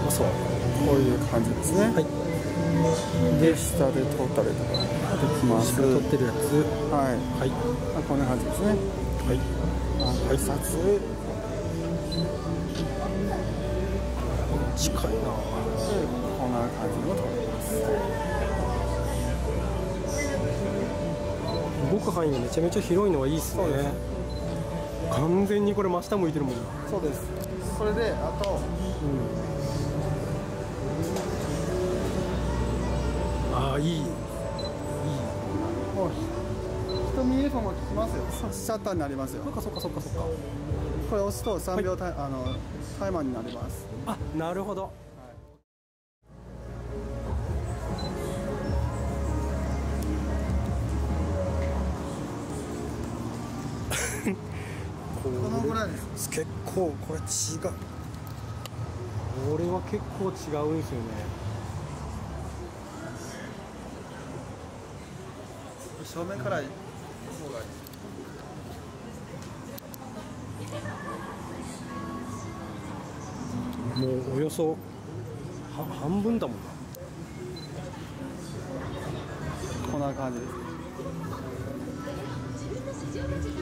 そう。 こういう感じですね。 はい。 で下で取ったりとかできます。 取ってるやつ。 はい。 はい。 こんな感じですね。 はい。 挨拶。 近いな。 こんな感じの取ります。 動く範囲がめちゃめちゃ広いのはいいですね。完全にこれ真下向いてるもんな。 そうです。それであと、 ああいい。 もう人見える方も効きますよ。シャッターになりますよ。 そっか。 これ押すと3秒タイマーになります。 あ、なるほど。 このぐらいです。 結構これ違う。これは結構違うんですよね。 正面から方がいい。 もうおよそ半分だもんな。 こんな感じです。